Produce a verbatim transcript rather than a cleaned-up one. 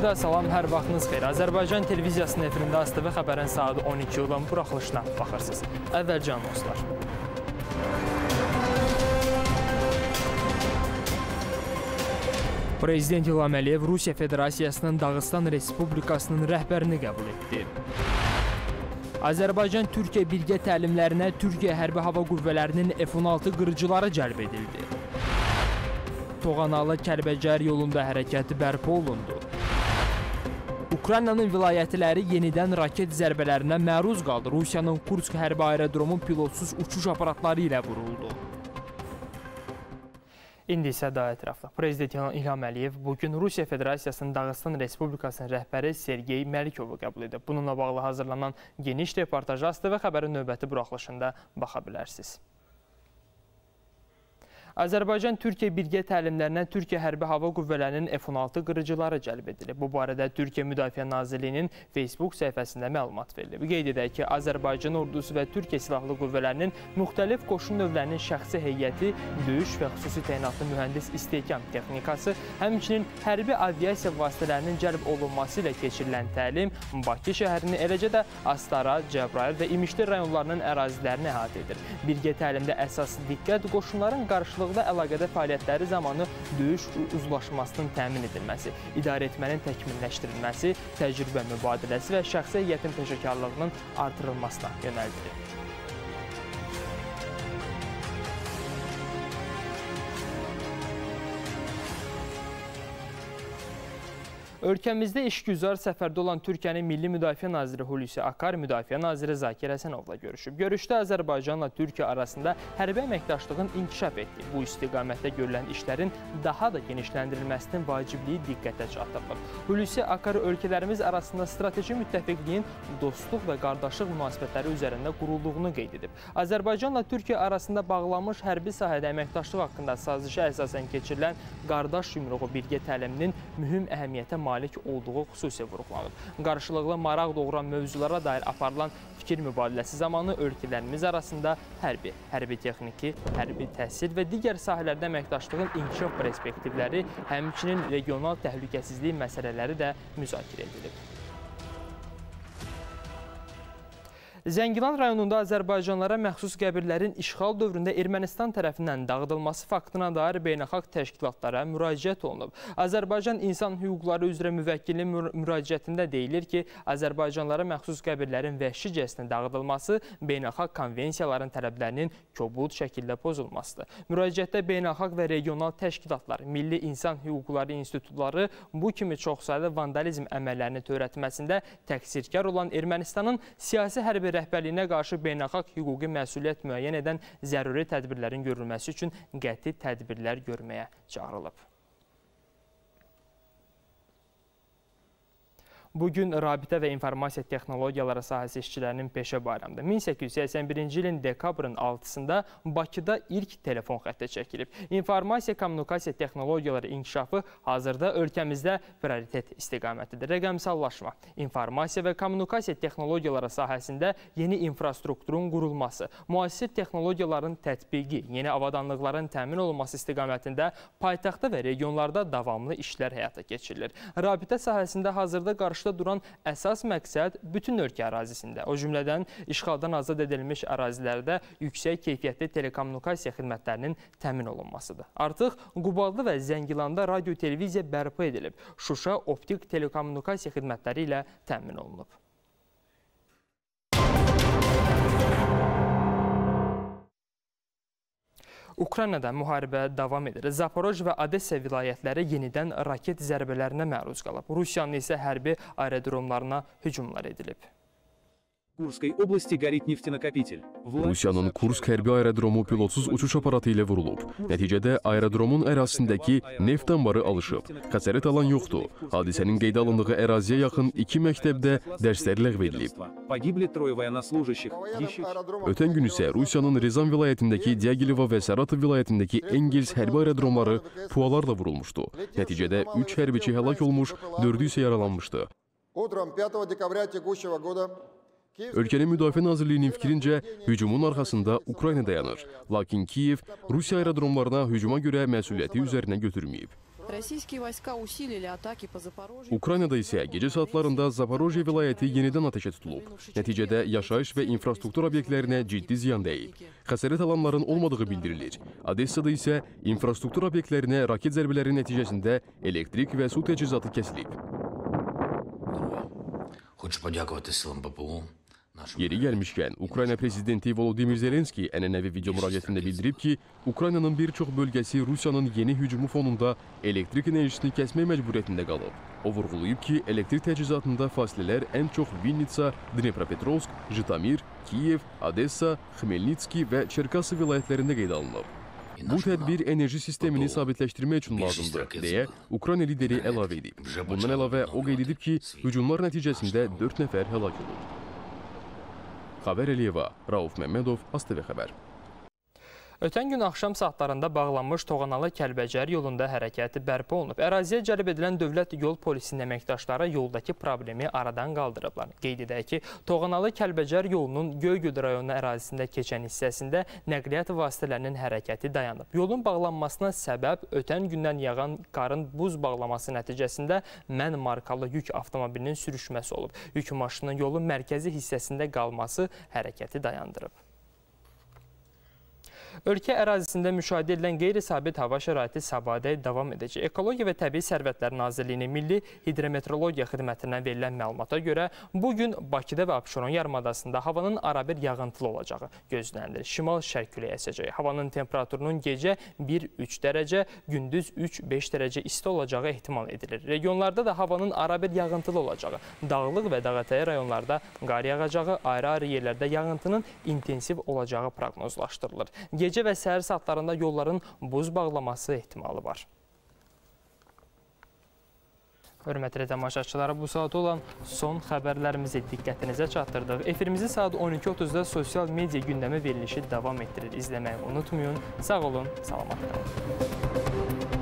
izləyicilər, salam, hər vaxtınız xeyir. Azərbaycan televiziyasının efirində A S T V xəbərin saat on iki olan buraxılışına baxırsınız. Əvvəlcə anonslar. Prezident İlham Əliyev Rusiya Federasiyasının Dağıstan Respublikasının rəhbərini qəbul etdi. Azərbaycan-Türkiyə birgə təlimlərinə Türkiyə Hərbi Hava Qüvvələrinin F on altı qırıcıları cəlb edildi. Toğanalı Kəlbəcər yolunda hərəkəti bərpa olundu. Ukraynanın vilayətləri yenidən raket zərbələrinə məruz qaldı. Rusiyanın Kursk hərbi aerodromu pilotsuz uçuş aparatları ilə vuruldu. İndi isə daha ətraflı. Prezident İlham Əliyev bugün Rusiya Federasiyasının Dağıstan Respublikasının rəhbəri Sergey Melikovu qəbul edib. Bununla bağlı hazırlanan geniş reportajı A S T V xəbərin növbəti buraxılışında baxa bilərsiniz. Azərbaycan-Türkiyə birgə təlimlərinə Türkiyə Hərbi Hava Qüvvələrinin F on altı qırıcıları cəlb edilib. Bu barədə Türkiyə Müdafiə Nazirliyinin Facebook səhifəsində məlumat verilib. Qeyd edək ki, Azərbaycan ordusu və Türkiyə Silahlı Qüvvələrinin müxtəlif qoşun növlərinin şəxsi heyəti, döyüş və xüsusi təyinatlı mühəndis istehkam texnikası, həmçinin hərbi aviasiya vasitələrinin cəlb olunması ilə keçirilən təlim Bakı şəhərini, eləcə də Astara, Cəbrayıl və İmişli rayonlarının ərazilərini əhatə edir. Birgə təlimdə əsas diqqət qoşunların qarşılıqlı əlaqədə fəaliyyətləri zamanı döyüş uzlaşmasının təmin edilməsi, idarə etmənin təkmilləşdirilməsi, təcrübə mübadiləsi və şəxsi heyətin peşəkarlığının artırılmasına yönəldilir. Ölkəmizdə işgüzar səfərdə olan Türkiyənin Milli Müdafiə Naziri Hulusi Akar, Müdafiə Naziri Zakir Həsənovla görüşüb. Görüşdə Azərbaycanla Türkiyə arasında hərbi əməkdaşlığın inkişaf etdiyi, bu istiqamətdə görülən işlərin daha da genişləndirilməsinin vacibliyi diqqətə çatdırılıb. Hulusi Akar ölkələrimiz arasında strateji müttəfiqliyin dostluq və qardaşlıq münasibətləri üzərində qurulduğunu qeyd edib. Azərbaycanla Türkiyə arasında bağlanmış hərbi sahədə əməkdaşlıq haqqında sazişə əsasən keçirilən qardaş yumruğu birgə təliminin mühüm əhəmiyyətə malik olduğu xüsusi vurğulanıb. Qarşılıqlı maraq doğuran mövzulara dair aparılan fikir mübadiləsi zamanı ölkələrimiz arasında hərbi, hərbi texniki, hərbi təhsil və digər sahələrdə əməkdaşlığın inkişaf perspektivləri, həmçinin regional təhlükəsizlik məsələləri də müzakirə edilib. Zəngilan rayonunda Azərbaycanlara məxsus qəbirlərin işğal dövründə Ermənistan tərəfindən dağıdılması faktına dair beynəlxalq təşkilatlara müraciət olunub. Azərbaycan İnsan Hüquqları üzrə müvəkkilinin müraciətində deyilir ki, Azərbaycanlara məxsus qəbirlərin vəhşicəsinə dağıdılması beynəlxalq konvensiyaların tələblərinin kobud şəkildə pozulmasıdır. Müraciətdə beynəlxalq və regional təşkilatlar, Milli İnsan Hüquqları İnstitutları bu kimi çoxsaylı vandalizm əməllərini törətməsində təqsirkar olan Ermənistanın siyasi hərbi rəhbərliyinə qarşı beynəlxalq hüquqi məsuliyyət müəyyən edən zəruri tədbirlərin görülməsi üçün qəti tədbirlər görməyə çağırılıb. Bugün Rabitə və İnformasiya Texnologiyaları sahəsi işçilərinin peşə bayramıdır. min səkkiz yüz səksən birinci ilin dekabrın altısında Bakıda ilk telefon xətti çəkilib. İnformasiya kommunikasiya texnologiyaları inkişafı hazırda ölkəmizdə prioritet istiqamətidir. Rəqəmsallaşma, informasiya və kommunikasiya texnologiyaları sahəsində yeni infrastrukturun qurulması, müasir texnologiyaların tətbiqi, yeni avadanlıqların təmin olunması istiqamətində paytaxtda və regionlarda davamlı işlər həyata keçirilir. Rabitə sahəsində hazırda qarşı duran əsas məqsəd bütün ölkə ərazisində, o cümlədən işğaldan azad edilmiş ərazilərdə yüksək keyfiyyətli telekommunikasiya xidmətlərinin təmin olunmasıdır. Artıq Quballı və Zəngilanda radio-televiziya bərpa edilib, Şuşa optik telekommunikasiya xidmətləri ilə təmin olunub. Ukraynada müharibə davam edir. Zaporoj və Odessa vilayətləri yenidən raket zərbələrinə məruz qalıb. Rusiyanın isə hərbi aerodromlarına hücumlar edilib. Rusiyanın Kursk hərbi aerodromu pilotsuz uçuş aparatı ilə vurulub. Nəticədə aerodromun ərazisindəki neft anbarı alışıb. Xəsarət alan yoxdur. Hadisənin qeydə alındığı əraziyə yaxın iki məktəbdə dərslər ləğv edilib. Ötən gün isə Rusiyanın Rizan vilayətindəki Diagileva və Saratov vilayətindəki Engels hərbi aerodromları pualarla vurulmuşdu. Nəticədə üç hərbiçi həlak olmuş, dördü isə yaralanmışdı. Ölkənin Müdafiə Nazirliyinin fikrincə, hücumun arxasında Ukrayna dayanır. Lakin Kiyev Rusiya aerodromlarına hücuma görə məsuliyyəti üzərinə götürməyib. Российские войска усилили атаки по Запорожью. Ukraynada isə gecə saatlarında Zaporojye vilayəti yenidən atəşə tutulub. Nəticədə yaşayış və infrastruktur obyektlərinə ciddi ziyan dəyib. Xəsarət alanların olmadığı bildirilir. Odessada isə infrastruktur obyektlərinə raket zərbələri nəticəsində elektrik və su təchizatı kəsilib. Хочу подякувати силам ППО. Yeri gəlmişkən, Ukrayna prezidenti Volodymyr Zelenski ənənəvi video müraciətində bildirib ki, Ukraynanın bir çox bölgəsi Rusiyanın yeni hücumu fonunda elektrik enerjisini kəsmək məcburiyyətində qalıb. O vurğulayıb ki, elektrik təchizatında fasilələr ən çox Vinnitsa, Dnepropetrovsk, Jitomir, Kiyev, Odessa, Xmelnitski və Çerkasov vilayətlərində qeydə alınıb. Bu tədbir enerji sistemini sabitləşdirmək üçün lazımdır, deyə Ukrayna lideri əlavə edib. Bundan əlavə o qeyd edib ki, hücumlar nəticəsində dörd nəfər həlak olub. Xəbər Əliyeva, Rauf Məmmədov, A S T V Xəbər. Ötən gün axşam saatlarında bağlanmış Toğanalı Kəlbəcər yolunda hərəkəti bərpa olunub. Əraziyə cəlb edilən dövlət yol polisinin əməkdaşları yoldakı problemi aradan qaldırıblar. Qeyd edək ki, Toğanalı Kəlbəcər yolunun Göygöl rayonu ərazisində keçən hissəsində nəqliyyat vasitələrinin hərəkəti dayanıb. Yolun bağlanmasına səbəb ötən gündən yağan qarın buz bağlaması nəticəsində mən markalı yük avtomobilinin sürüşməsi olub. Yük maşının yolun mərkəzi hissəsində qalması hərəkəti dayandırıb. Ölkə ərazisində müşahidə edilən qeyri-sabit hava şəraiti sabahədək davam edəcək. Ekologiya və Təbii Sərvətlər Nazirliyinin Milli Hidrometeorologiya Xidmətindən verilən məlumata görə bugün Bakıda və Abşeron yarımadasında havanın arabir yağıntılı olacağı gözlənilir. Şimal-şərq küləyi əsəcək. Havanın temperaturunun gecə bir üç dərəcə, gündüz üç beş dərəcə isti olacağı ehtimal edilir. Regionlarda da havanın arabir yağıntılı olacağı, dağlıq və dağətəyi rayonlarda qar yağacağı, ayrı-ayrı yerlərdə yağıntının intensiv olacağı proqnozlaşdırılır. Gecə və səhər saatlarında yolların buz bağlaması ehtimalı var. Hörmətli tamaşaçılara, bu saat olan son xəbərlərimizi diqqətinizə çatdırdıq. Efirimizi saat on iki otuzda sosial media gündəmi verilişi davam etdirir. İzləməyi unutmayın. Sağ olun, salamat qalın.